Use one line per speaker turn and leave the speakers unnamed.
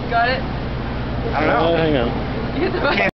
Got it?
I don't know.
Hang on.
You hit the button.